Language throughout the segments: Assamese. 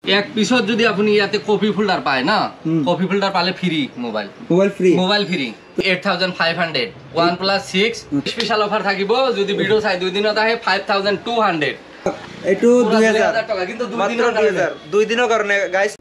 এক পিছত যদি আপনি ইয়াতে কপি ফোল্ডার পায় না কপি ফোল্ডার পালে free mobile free 8500 OnePlus 6 special offer থাকিব যদি ভিডিও চাই 2 দিনত আহে 5200 এটো 2000 টাকা কিন্তু 2 দিনৰ কাৰণে 2 দিনৰ কাৰণে guys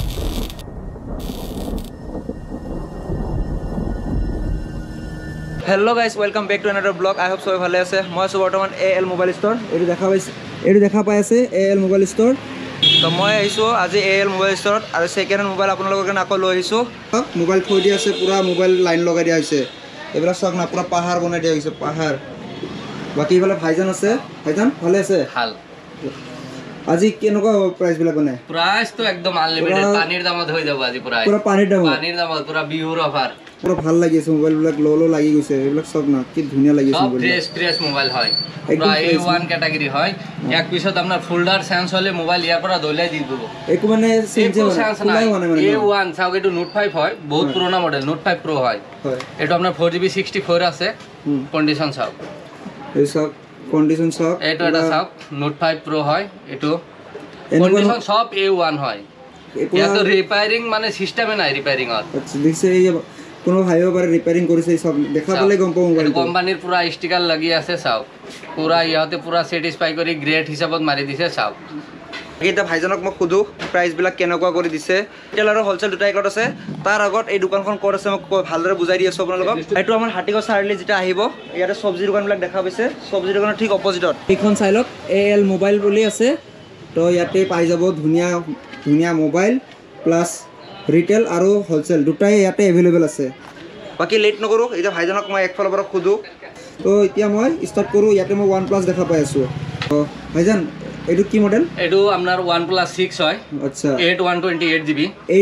hello guys welcome back to another blog I hope सबै ভালে আছে মই আছো বৰ্তমান AL মোবাইল ষ্টৰ এটো দেখা পাই আছে AL মোবাইল ষ্টৰ তো মই আহিছো আজি AL মোবাইল ষ্টৰত আৰু সেকেন্ড হ্যান্ড মোবাইল আপোনালোকৰ কাৰণে আকৌ লৈ আহিছো মোবাইল থৈ দিয়া আছে পুৰা মোবাইল লাইন লগাই দিয়া হৈছে এবেলা সক না পুৰা পাহাৰ বনাই দিয়া হৈছে পাহাৰ বাকি ইফালে ভাইজান আছে ভাইজান ভালে আছে হাল আজি কেনেকুৱা প্ৰাইস বিলাক বনে প্ৰাইস তো একদম আনলিমিটেড পানীৰ দামত হৈ যাব আজি প্ৰাইস পুৰা পানীৰ দামত পুৰা বিহুৰ অফাৰ পুরো ভাল লাগিছে মোবাইল বিলাক লো লাগি গৈছে এবিলাক সব না কি ধুনিয়া লাগিছে মোবাইল ফ্রেশ মোবাইল হয় পুরা A1 ক্যাটাগরি হয় এক পিছত আপনার ফোল্ডার সেন্স হলে মোবাইল ইয়ার পৰা দলাই দি দিব একো মানে সেন্স ফুলাই মানে A1 চাও এটো নোট 5 হয় বহুত পুরোনা মডেল নোট 5 প্রো হয় এটো আপনার 4GB 64 আছে কন্ডিশন চাও এই সব কন্ডিশন সব এটো এটা চাও নোট 5 প্রো হয় এটো কন্ডিশন সব A1 হয় এটো রিপেয়ারিং মানে সিস্টেমে নাই রিপেয়ারিং আর আচ্ছা দেখছে এই কোনো ভাইও বারে রিপেয়ারিং করেছে সব দেখা বলে গম পাও মোবাইল কোম্পানির পুরা স্টিকার লাগি আছে চাও পুরা ইয়াতে পুরা স্যাটিসফাই কৰি গ্রেড হিসাবত মারি দিছে চাও এটা ভাইজনক মই খুদু প্রাইস বিলাক কেনেকুৱা কৰি দিছে টেলাৰ হোলসেল দুটা একত আছে তাৰ আগত এই দোকানখন ক'ত আছে মই ভালদৰে বুজাই দি আছো আপোনালোকক এটো আমাৰ হাটিগড় চাৰিআলি যেটা আহিব ইয়াতে সবজি দোকান বিলাক দেখা পাইছে সবজি দোকানৰ ঠিক অপজিটত এইখন চাইলক AL মোবাইল বুলি আছে তো ইয়াতে পাই যাব ধুনিয়া মোবাইল প্লাস রিটেল আর হোলসেল দুটাই ইয়াতে এভেলেবল আছে বাকি লেট নকৰো এটা ভাইজনক মই একফালৰ পৰা খুদু তো এতিয়া মই স্টার্ট কৰো ইয়াতে মই OnePlus দেখা পাই আছো তো ভাইজান এটো কি মডেল এটো আপনার OnePlus 6 হয় আচ্ছা 8128GB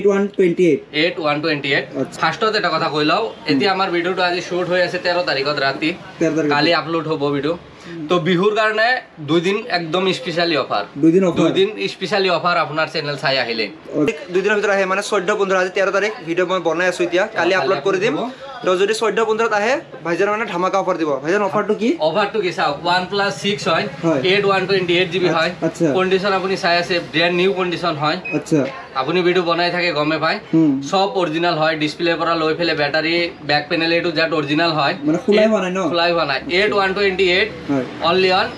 8128 ফার্স্টত এটা কথা কইলাও এতিয়া আমার ভিডিওটো আজি শুট হৈ আছে 13 তাৰিখত ৰাতি কালি আপলোড হ'ব ভিডিও তো বিহুৰ কাৰণে 2 দিন একদম স্পেশালি অফার 2 দিন স্পেশালি অফার আপনার চ্যানেল চাই আহিলে 2 দিনৰ ভিতৰত আহে মানে 14 15 আজি 13 তাৰিখ ভিডিও মই বনাই আছো এতিয়া কালি আপলোড কৰি দিম তো যদি 14 15 আহে ভাইজান মানে ধামাকা অফার দিব ভাইজান অফারটো কি চাও OnePlus 6 হয় 8128GB হয় কন্ডিশন আপুনি চাই আছে ব্র্যান্ড নিউ কন্ডিশন হয় আচ্ছা আপুনি ভিডিও বনাই থাকে গমে পায় সব অরিজিনাল হয় ডিসপ্লে পৰা লৈ ফেলে ব্যাটারি ব্যাক প্যানেল এটো জাট অরিজিনাল হয় মানে ফুলাই হোৱা নাই 8128 only on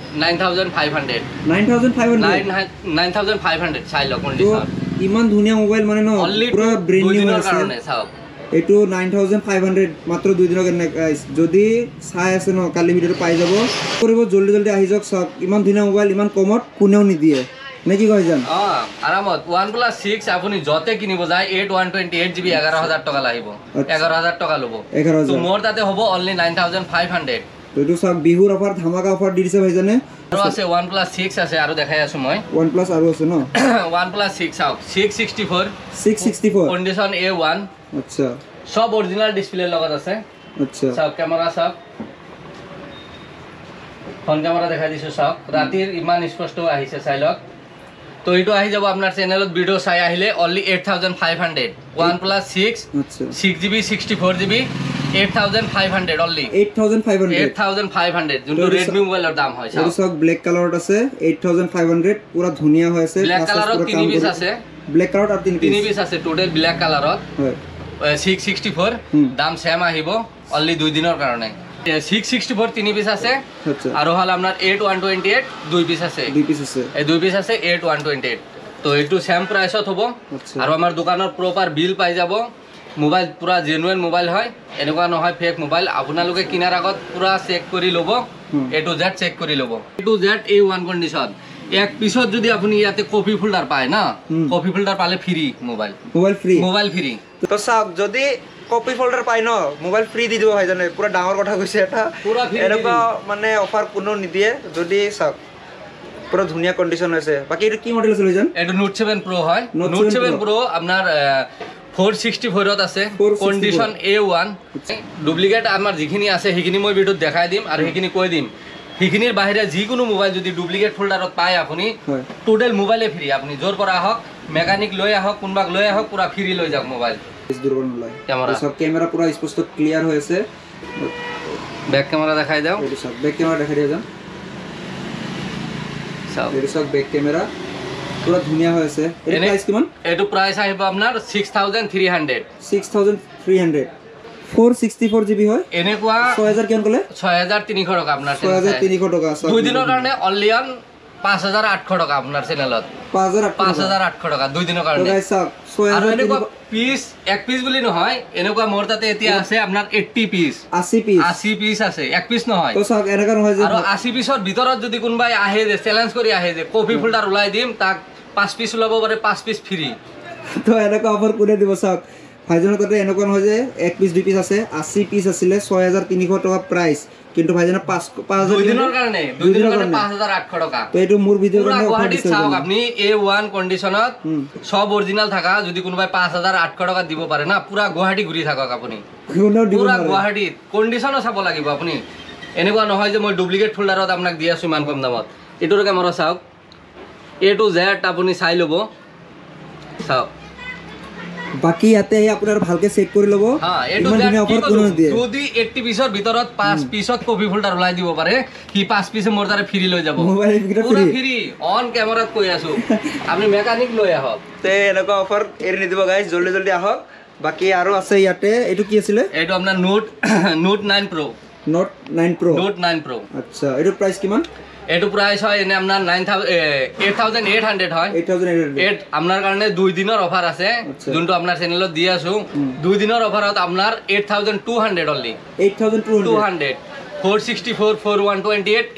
9500 চাই লওক কন্ডিশন ইমান ধুনিয়া মোবাইল মানে ন পুরা ব্র্যান্ড নিউ আছে চাও এটো 9500 মাত্র 2 দিনৰ কাৰণে গাইস যদি চাই আছে ন কালি ভিডিওটো পাই যাব কৰিব জলদি আহি যাওক সব ইমান ধুনিয়া মোবাইল ইমান কমত কোনেও নিদিয়ে নাকি কই জান আরামত OnePlus 6 আপুনি যতে কিনিব যায় 8128GB 11000 টাকা লাগিব 11000 টাকা লব তো মোর তাতে হ'ব only 9500 তো এটো সব বিহুৰ অফার ধামাকা অফার দিছে ভাইজানে আৰু আছে OnePlus 6 আছে আৰু দেখাই আছো মই OnePlus আৰু আছে ন OnePlus 6 আও 664 কন্ডিশন A1 আচ্ছা সব অরিজিনাল ডিসপ্লে লগত আছে আচ্ছা সব ক্যামেরা সব ফোন ক্যামেরা দেখাই দিছো সব রাতির ইমান স্পষ্ট আহিছে চাইলক তো এটো আহি যাব আপনার চ্যানেলত ভিডিও চাই আহিলে only 8500 OnePlus 6 আচ্ছা 6GB 64GB 8500 only 8500 যোনটো Redmi মোবাইলৰ দাম হয় সব সব ব্ল্যাক কালাৰত আছে 8500 পুরা ধুনিয়া হৈ আছে ব্ল্যাক কালাৰত 3 পিস আছে ব্ল্যাক কালাৰত আর 3 পিস আছে টোটাল ব্ল্যাক কালাৰত 664 দাম সেম আহিব only 2 দিনৰ কাৰণে 664 3 পিস আছে আৰু হল আপনার 8128 2 পিস আছে এই 2 পিস আছে 8128 তো এটো সেম প্রাইসত হ'ব আৰু আমাৰ দোকানৰ প্ৰপাৰ বিল পাই যাব মোবাইল পুরা জেনুইন মোবাইল হয় এনেকুৱা নহয় ফেক মোবাইল আপোনালোকে কিনাৰ আগত পুরা চেক কৰি লব A to Z চেক কৰি লব A to Z A1 condition এক পিছত যদি আপনি ইয়াতে কপি ফোল্ডার পায় না কপি ফোল্ডার পালে ফ্রি মোবাইল ফ্রি তো সব যদি কপি ফোল্ডার পাই ন মোবাইল ফ্রি দি দিব ভাইজানে পুরা ডাঙৰ কথা কৈছে এটা এনেকুৱা মানে অফার কোনো নিদিয়ে যদি সব পুরা ধুনিয়া কন্ডিশন আছে বাকি এটা কি মডেল আছে ভাইজান এটা Note 7 Pro হয় Note 7 Pro আপনার 464 ত আছে কন্ডিশন A1 ডুপ্লিকেট আমার যিখিনি আছে সেইখিনি মই ভিডিওত দেখাই দিম আৰু সেইখিনি কৈ দিম সেইখিনিৰ বাহিৰে যিকোনো মোবাইল যদি ডুপ্লিকেট ফোল্ডাৰত পায় আপুনি টোটাল মোবাইলে ফ্রি আপনি জোর পৰা আহক মেকানিক লৈ আহক কোনবাক লৈ আহক পুরা ফ্রি লৈ যাওক মোবাইল দুর্বল নলয় ক্যামেরা সব ক্যামেরা পুরো স্পষ্ট ক্লিয়ার হয়েছে ব্যাক ক্যামেরা দেখাই দাও এই সব ব্যাক ক্যামেরা দেখাই দাও সব এই সব ব্যাক ক্যামেরা পুৰা ধুনীয়া হৈ আছে এৰ প্ৰাইস কিমান এটো প্ৰাইস আহিব আপোনাৰ 6300 6300 464 GB হয় এনেকুৱা 6000 কিমান কলে 6300 টকা আপোনাৰ 6300 টকা আছে দুই দিনৰ কাৰণে অনলি অন 5800 টকা আপোনাৰ চেনেলত 5800 টকা দুই দিনৰ কাৰণে গাইস চাওক 6000 আৰু এনেকুৱা পিস এক পিস বুলি নহয় এনেকুৱা মোৰ তাতে এতিয়া আছে আপোনাৰ 80 পিস 80 পিস আছে এক পিস নহয় তো চাওক এনেকা নহয় যে আৰু 80 পিসৰ ভিতৰত যদি কোনবাই আহে যে চ্যালেঞ্জ কৰি আহে যে কফি ফিল্টাৰ উলাই দিম তাক 5 পিস লব পাৰে 5 পিস ফ্ৰী তো এনেকা অফার কোনে দিব চাওক ভাইজনৰ তাতে এনেকুৱা নহয় যে এক পিস দুই পিস আছে 80 পিস আছিল 6300 টকা প্ৰাইস কিন্তু ভাইজনৰ 5000 দুই দিনৰ কাৰণে 5800 টকা তো এটো মোৰ ভিডিওৰ কাৰণে অফাৰ দিছে চাওক আপনি A1 কন্ডিশনত সব অৰিজিনাল থাকা যদি কোনোবাই 5800 টকা দিব পাৰে না পুরা গুৱাহাটী ঘুৰি থাকক আপুনি পুরা গুৱাহাটী কন্ডিশনো চাব লাগিব আপুনি এনেকুৱা নহয় যে মই ডুপ্লিকেট ফোল্ডাৰত আপোনাক দি আছো ইমান কম দামত এটোৰ কেমেৰা চাওক A to Z আপুনি চাই লব চাওক বাকি ইয়াতে আপোনাৰ ভালকে চেক কৰি লব হ্যাঁ এটো অফার কোন দিয়ে যদি 80 পিসৰ ভিতৰত 5 পিসত কপি ফিল্টাৰ উলাই দিব পাৰে কি 5 পিসে মোৰ তাৰে ফ্ৰী লৈ যাব মোবাইল পুৰা ফ্ৰী অন ক্যামেৰাত কৈ আছো আপুনি মেকানিক লৈ আহক তে এনেকুৱা অফাৰ এৰি নিদিব গাইস জলদি জলদি আহক বাকি আৰু আছে ইয়াতে এটো কি আছিল এটো আপোনাৰ নোট 9 Pro নোট 9 Pro আচ্ছা এটো প্ৰাইস কিমান এটো প্ৰাইস হয় এনে আপোনাৰ 8800 হয় 8800 আপোনাৰ কাৰণে দুই দিনৰ অফাৰ আছে যোনটো আপোনাৰ চেনেলত দি আছো দুই দিনৰ অফাৰত আপোনাৰ 8200 অনলি 8200 464 4128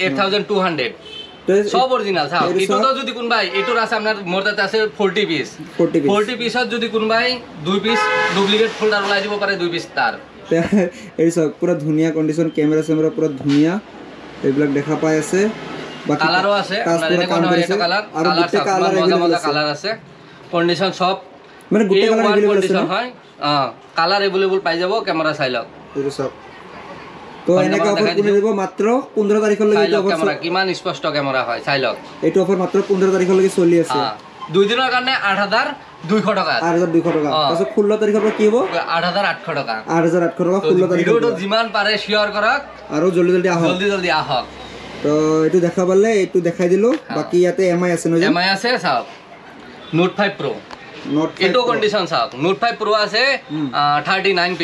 8200 সব অরিজিনাল চাও এটো যদি কোনবাই এটোর আছে আপনার মোর তাতে আছে 40 পিস 40 পিসত যদি কোনবাই দুই পিস ডুপ্লিকেট ফোল্ডার উলাই দিব পারে দুই পিস তার এই সব পুরো ধুনিয়া কন্ডিশন ক্যামেরা পুরো ধুনিয়া এইবিলাক দেখা পাই আছে বাকি কালারও আছে আপনার এনে কোন হয় এটা কালার মজা কালার আছে কন্ডিশন সব মানে গুটে কালার अवेलेबल আছে হয় কালার अवेलेबल পাই যাব ক্যামেরা চাইলক এই সব তো এনেকা অফার কোনে দিব মাত্র 15 তারিখৰ লাগি অফার ক্যামেরা কিমান স্পষ্ট ক্যামেরা হয় চাইলক এইটো অফার মাত্র 15 তারিখৰ লাগি চলি আছে দুই দিনৰ কাৰণে 8200 টাকা 8200 টাকা পাছত 16 তাৰিখৰ পৰা কি হ'ব 8800 টাকা 8800 টাকা 16 তাৰিখ ভিডিওটো যিমান পাৰে শেয়ার কৰক আৰু জলদি আহক তো এটো দেখা পালে এটো দেখাই দিলো বাকি ইয়াতে এমআই আছে নয় এমআই আছে সব নোট 5 Pro নোট এটো কন্ডিশন সব নোট 5 Pro আছে 39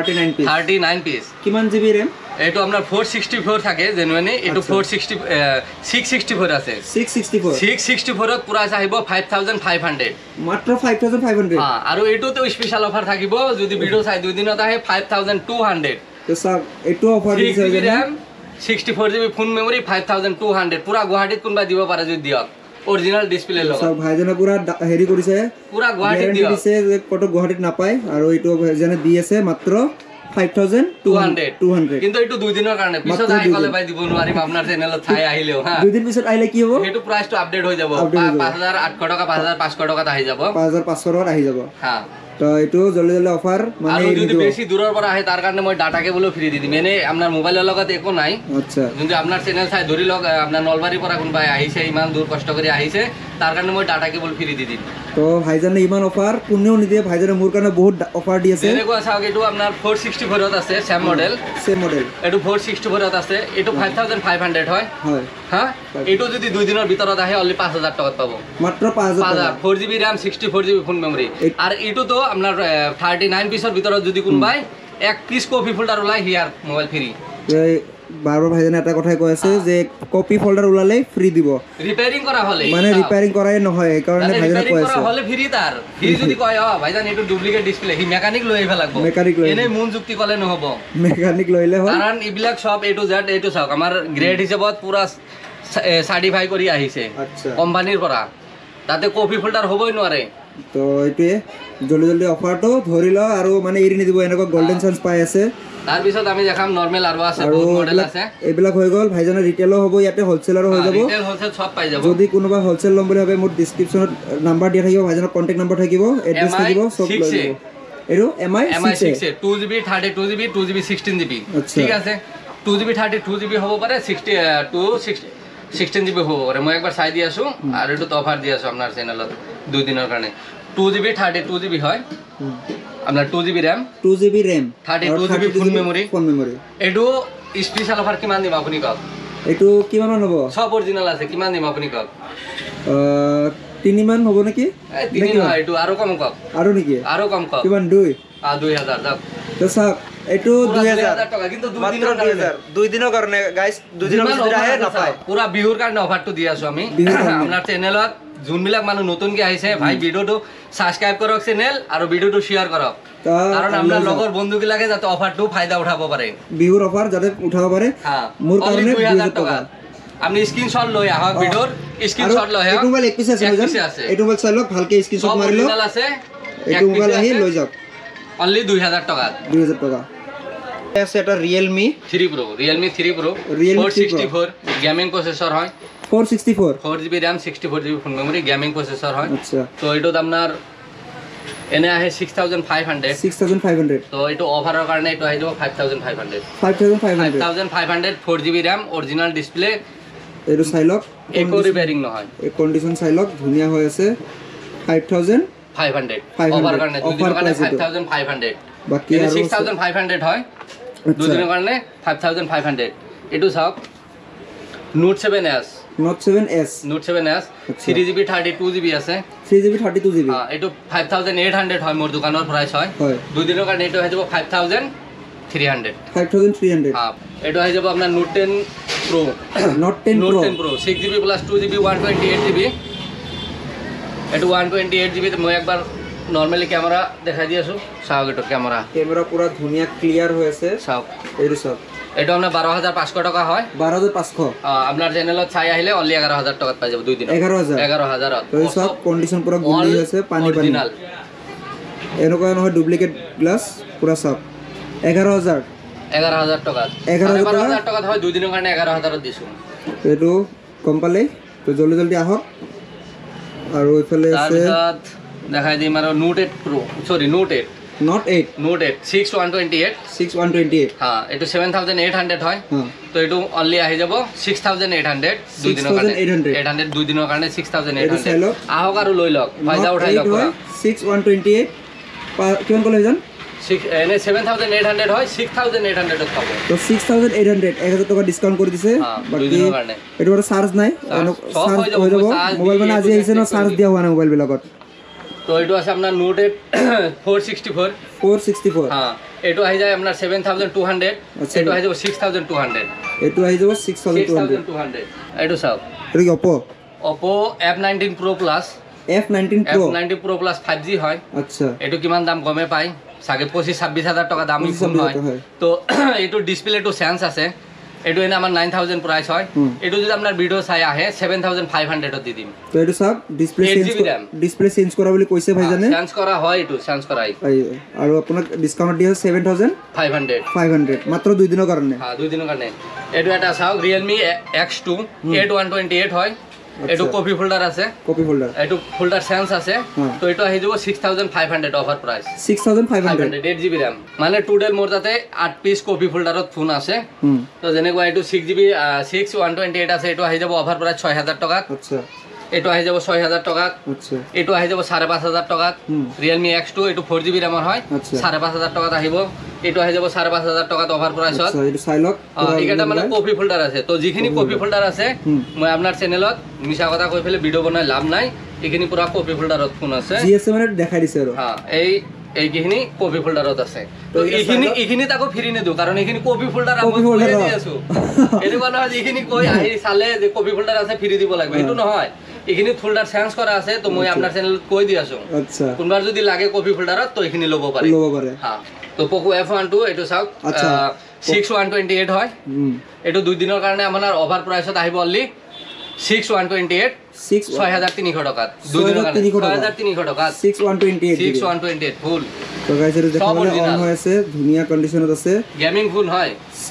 পিস কিমান জিবি RAM এটো আপনার 464 থাকে জেনুইনলি এটো 664 আছে 664 ত পুরা চাইব 5500 মাত্র 5500 হ্যাঁ আৰু এটোতে স্পেশাল অফার থাকিব যদি ভিডিও চাই দুই দিনত আহে 5200 তো স্যার এটো অফার দিছে RAM 64 GB ফোন মেমরি 5200 পুরা গুৱাহাটীত কোনবা দিব পাৰে যদি দিয়ক অরিজিনাল ডিসপ্লে লগ সব ভাইজনে পুরা হেৰি কৰিছে পুরা গুৱাহাটীত দিছে যে কত গুৱাহাটীত নাপায় আৰু এটো ভাইজনে দি আছে মাত্ৰ 5200 কিন্তু এটো দুই দিনৰ কাৰণে পিছত আই কলে পাই দিব নোৱাৰিম আপোনাৰ চেনেলত চাই আহিলেও হ্যাঁ দুই দিন পিছত আহিলে কি হ'ব এটো প্ৰাইসটো আপডেট হৈ যাব 5800 টাকা 5500 টাকাত আহি যাব 5500 টাকাত আহি যাব হ্যাঁ তো এটো জলদি জলদি অফার মানে আৰু যদি বেছি দূৰৰ পৰা আহে তাৰ কাৰণে মই ডাটা কেবল ফ্ৰী দি দিম এনে আপোনাৰ মোবাইলৰ লগত একো নাই আচ্ছা যদি আপোনাৰ চেনেল চাই ধৰি লওক আপোনাৰ নলবাৰীৰ পৰা কোনবাই আহিছে ইমান দূৰ কষ্ট কৰি আহিছে তাৰ কাৰণে মই ডাটা কেবল ফ্ৰী দি দিম তো ভাইজানে ইমান অফার কোনেও নিদিয়ে ভাইজানে মোৰ কাৰণে বহুত অফার দি আছে এনেকুৱা চাওক এটো আপোনাৰ 464 ত আছে সেম মডেল এটো 464 ত আছে এটো 5500 হয় হ্যাঁ এটো যদি দুই দিনৰ ভিতৰত আহে অনলি 5000 টাকাত পাব মাত্ৰ 5000 4GB RAM 64GB phone memory আৰু এটো তো আপনার 39 পিসৰ ভিতৰত যদি কোনবাই এক পিস কপি ফোল্ডার উলাই হিয়ার মোবাইল ফ্রি বারবার ভাইজানে এটা কথাই কৈ আছে যে কপি ফোল্ডার উলালে ফ্রি দিব রিপেয়ারিং করা হলে মানে রিপেয়ারিং করাই নহয় এই কাৰণে ভাইজানে কৈ আছে হলে ফ্রি তার ফ্রি যদি কয় ভাইজান এটো ডুপ্লিকেট ডিসপ্লে হি মেকানিক লৈ আহিব লাগব এনে মন যুক্তি কলে নহব মেকানিক লইলে হয় কারণ ইবিলাক সব A to Z এটো চাওক আমাৰ গ্ৰেড হিচাপত পুরা সার্টিফাই কৰি আহিছে আচ্ছা কোম্পানিৰ পৰা তাতে কপি ফোল্ডার হবই নোৱাৰে তো এটোৱে জলদি জলদি অফাৰটো ধৰি ল আৰু মানে এৰি নিদিব এনেকুৱা গোল্ডেন চান্স পাই আছে তাৰ পিছত আমি দেখাম নরমাল আৰু আছে বহুত মডেল আছে এইবিলাক হৈ গল ভাইজানে ৰিটেলও হ'ব ইয়াতে হোলসেলারও হৈ যাব ৰিটেল হোলসেল সব পাই যাব যদি কোনোবা হোলসেল লম বুলি ভাবে মোৰ ডেসক্ৰিপচনত নাম্বাৰ দিয়া থাকিব ভাইজানৰ কন্টাক্ট নাম্বাৰ থাকিব এড্ৰেছ থাকিব সব লৈ যাব এৰো MI 6 2GB 32GB 2GB 16GB ঠিক আছে 2GB 32GB হ'ব পাৰে 16GB হ'ব পাৰে মই একবাৰ চাই দি আছো আৰু এটো অফাৰ দি আছো আপোনাৰ চেনেলত দুই দিনৰ কাৰণে 2GB 32GB হয় আপনার 2GB RAM 32GB phone memory এটো স্পেশাল অফার কিমান দিম আপুনি কক এটো কিমান হ'ব সব অরিজিনাল আছে কিমান দিম আপুনি কক 3 মান হ'ব নেকি 3 নহয় এটো আৰু কম কক আৰু নেকি আৰু কম কক কিমান 2 2000 যাওক তো চাওক এটো 2000 টাকা কিন্তু 2 দিনৰ কাৰণে 2 দিনৰ কাৰণে গাইস 2 দিনৰ ভিতৰত আহে নাপায় পুৰা বিহুৰ কাৰণে অফাৰটো দি আছো আমি আপোনাৰ চেনেলত যোনবিলাক মানুহ নতুনকে আহিছে ভাই ভিডিওটো সাবস্ক্রাইব কৰক চেনেল আৰু ভিডিওটো শেয়াৰ কৰক কাৰণ আমাৰ লগৰ বন্ধুবিলাকে যাতে অফাৰটো ফায়দা উঠাব পাৰে বিহুৰ অফাৰ যাতে উঠাব পাৰে মোৰ কাৰণে 2000 টাকা আপনি স্ক্রিনশট লই আহক ভিডিওর স্ক্রিনশট লই আহক এটো মোবাইল এক পিস আছে এটো মোবাইল চাই লওক ভালকে স্ক্রিনশট মাৰি লওক আছে এটো মোবাইল আহি লৈ যাওক অনলি 2000 টাকা আছে এটা Realme 3 Pro Realme 3 Pro 464 gaming processor হয় 464 4GB RAM 64GB full memory gaming processor হয় আচ্ছা তো এটো আপনার এনে আহে 6500 তো এটো অফারের কারণে এটো আহি যাব 5500 4GB RAM অরিজিনাল ডিসপ্লে এটো চাই লওক একো রিপেয়ারিং নহয় এই কন্ডিশন চাই লওক ধুনিয়া হৈ আছে 5500 অফার কারণে দুই দিনের কারণে 5500 বাকি 6500 হয় দুই দিনের কারণে 5500 এটো সব Note 7s Note 7s 3GB 32GB আছে 3GB 32GB হ্যাঁ এটো 5800 হয় মোর দোকানের প্রাইস হয় দুই দিনের কারণে এটো হয়ে যাব 5300 হ্যাঁ এটো হয়ে যাব আপনার Note 10 Pro Note 10 Pro 6GB + 2GB 128GB এটো 128GB তে মই একবার নরমালি ক্যামেরা দেখাই দিয়েছো সাও এটো ক্যামেরা পুরো ধুনিয়া ক্লিয়ার হয়েছে সাও এটো সব এটা আমরা 12500 টাকা হয় 12500 আপনার চ্যানেলত চাই আহিলে অনলি 11000 টাকা পাই যাব দুই দিন 11000 তো সব কন্ডিশন পুরো গুলি আছে পানি অরিজিনাল এনেকুৱা নহয় ডুপ্লিকেট গ্লাস পুরো সব 11000 টাকা 11000 টাকা হয় দুই দিনের কারণে 11000 দিছো এটো কম পালে তো জলদি আহক আর ওইফালে আছে দেখাই দিই মারো Note 8 Pro সরি Note 8 6128 হ্যাঁ এটো 7800 হয় তো এটো অনলি আহি যাব 6800 দুই দিনের কারণে 800 দুই দিনের কারণে 6800 আহক আর লই লক ফায়দা উঠাই লক 6128 কেমন কল হইজন এনে 7800 হয় 6800 পাবো তো 6800 1000 টাকা ডিসকাউন্ট করে দিছে দুই দিনের কারণে এটো চার্জ নাই চার্জ হয়ে যাব মোবাইল মানে আজি আইছে না চার্জ দিয়া হোৱা নাই মোবাইল বিলাকত তো এটো আছে আপনার Note 8 464 হ্যাঁ এটো আহি যায় আপনার 7200 এটো আহি যাব 6200 এটো আহি যাব 6200 এটো সব এটো কি Oppo F19 Pro Plus Pro Plus 5G হয় আচ্ছা এটো কিমান দাম গমে পাই সাগে 25-26000 টাকা দামি ফোন হয় তো এটো ডিসপ্লে টু সেন্স আছে এটো এনে আমার 9000 প্রাইস হয় এটো যদি আপনার ভিডিও চাই আহে 7500 দি দিম তো এটো সব ডিসপ্লে চেঞ্জ করা বলি কইছে ভাই জানে চেঞ্জ করা হয় এটো চেঞ্জ করাই আর আপনার ডিসকাউন্ট দিয়া 7500 মাত্র দুই দিনের কারণে হ্যাঁ দুই দিনের কারণে এটো এটা চাও Realme X2 8128 হয় এটো কপি ফোল্ডার আছে এটো ফোল্ডার সেন্স আছে তো এটো আহি যাব 6500 অফার প্রাইস 6500 8GB RAM মানে টোটাল মোর তাতে 8 পিস কপি ফোল্ডারত ফোন আছে তো যেনেকুৱা এটো 6GB 6128 আছে এটো আহি যাব অফার প্রাইস 6000 টাকা আচ্ছা এটো আহি যাব 6000 টাকা আচ্ছা এটো আহি যাব 5500 টাকা Realme X2 এটো 4GB RAM হয় 5500 টাকা আহিব এটো আহি যাব 5500 টাকা অফার প্রাইস আচ্ছা এটো সাইলক এটা মানে কপি ফোল্ডার আছে তো যিখিনি কপি ফোল্ডার আছে মই আপনার চ্যানেলত মিছা কথা কই ফেলে ভিডিও বনাই লাভ নাই এখিনি পুরা কপি ফোল্ডারত ফোন আছে জিএসএম এর দেখাই দিছে আৰু হ্যাঁ এইখিনি কপি ফোল্ডারত আছে তো এইখিনি তাকো ফ্রি নে দিও কারণ এইখিনি কপি ফোল্ডার আমি কই দি আছো এনে কোন হয় এইখিনি কই আহি চালে যে কপি ফোল্ডার আছে ফ্রি দিব লাগবে এটো নহয় এইখিনি ফোল্ডার চেঞ্জ করা আছে তো মই আপনার চ্যানেলত কই দি আছো আচ্ছা কোনবার যদি লাগে কপি ফোল্ডারত তো এইখিনি লব পারে হ্যাঁ তো Poco F12 এটো চাও আচ্ছা 6128 হয় এটো দুই দিনের কারণে আমার অফার প্রাইসত আহিব অনলি 6128 6300 টাকা দুই দিনের কারণে 6300 টাকা 6128 ফুল তো গাইস এর দেখাবলে অন হয়েছে ধুনিয়া কন্ডিশনত আছে গেমিং ফোন হয়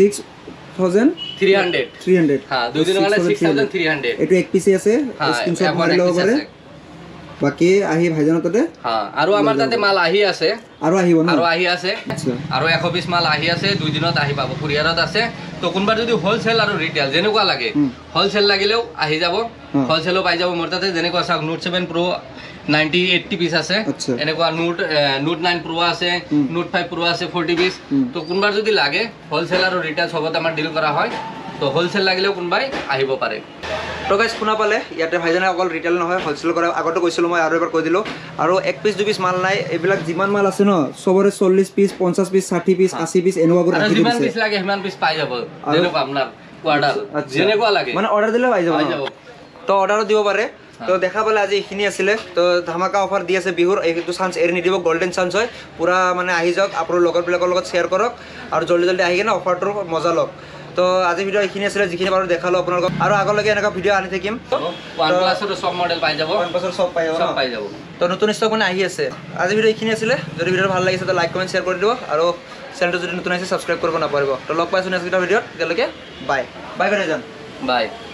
6300 হ্যাঁ দুই দিনের কারণে 6300 এটো এক পিসি আছে স্ক্রিনশট মারি লব পারে বাকি আহি ভাইজানৰ তাতে হ্যাঁ আৰু আমাৰ তাতে মাল আহি আছে আৰু আহিব না আৰু আহি আছে আৰু 100 পিস মাল আহি আছে দুই দিনত আহি পাব কুৰিয়াৰত আছে তো কোনবাৰ যদি হোলসেল আৰু ৰিটেল যেনেকুৱা লাগে হোলসেল লাগিলেও আহি যাব হোলসেলো পাই যাব মোৰ তাতে যেনেকুৱা চাওক Note 7 Pro 90-80 পিস আছে এনেকুৱা Note 9 Pro আছে Note 5 Pro আছে 40 পিস তো কোনবাৰ যদি লাগে হোলসেল আৰু ৰিটেল সবত আমাৰ ডিল কৰা হয় তো হোলসেল লাগিলেও কোনবাই আহিব পাৰে তো গাইজ শুনা পালে ইয়াতে ভাইজানে অকল ৰিটেল নহয় হ'লচেল কৰে আগতে কৈছিলোঁ মই আৰু এবাৰ কৈ দিলোঁ আৰু 1 পিচ 2 পিচ মাল নাই এইবিলাক যিমান মাল আছে ন চবৰে 40 পিচ 50 পিচ 60 পিচ 80 পিচ এনেকুৱা কৰি ৰাখি যিমান পিচ লাগে সিমান পিচ পাই যাব যেনেকুৱা আপোনাৰ অৰ্ডাৰ যেনেকুৱা লাগে মানে অৰ্ডাৰ দিলে পাই যাব তো অৰ্ডাৰো দিব পাৰে তো দেখা পালে আজি এইখিনি আছিলে তো ধামাকা অফাৰ দি আছে বিহুৰ এইটো চান্স এৰি নিদিব গোল্ডেন চান্স হয় পুৰা মানে আহি যাওক আপোনাৰ লগৰবিলাকৰ লগত শ্বেয়াৰ কৰক আৰু জলদি জলদি আহি কিনে অফাৰটোৰ মজা লওক তো আজি ভিডিঅ' এইখিনি আছিলে যিখিনি বাৰু দেখালোঁ আপোনালোকক আৰু আগলৈকে এনেকুৱা ভিডিঅ' আনি থাকিম OnePlus-ৰ সব মডেল পাই যাব OnePlus-ৰ সব পাই যাব তো নতুন ষ্টক মানে আহি আছে আজি ভিডিঅ' এইখিনি আছিলে যদি ভিডিঅ'টো ভাল লাগিছে তো লাইক কমেণ্ট শ্বেয়াৰ কৰি দিব আৰু চেনেলটো যদি নতুন আহিছে ছাবস্ক্ৰাইব কৰিব নাপাহৰিব তো লগ পাইছোঁ নেক্সট ভিডিঅ'ত এতিয়ালৈকে বাই বাই বাই যাম বাই